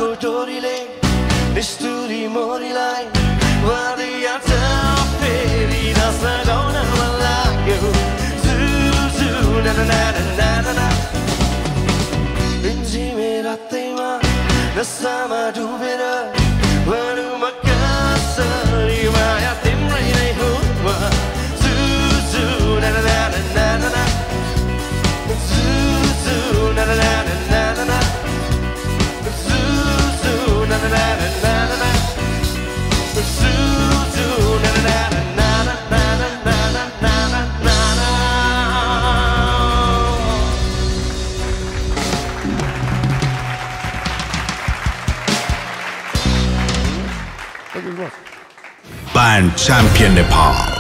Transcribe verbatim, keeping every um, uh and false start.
डोरीले निष्ठुरी मोरीलाई वादिया छ फेरि नसा गाउन मन लाग्यो जुजु ना ना ना ना ना ना तिमी रातैमा नसामा डुबेर भनुमा कसरी माया तिम्रै नै हो जुजु ना ना ना ना ना ना जुजु ना ना ना ना ना ना जुजु na na na na na na जुजु na na na na na na na na na na na Band Champion Nepal.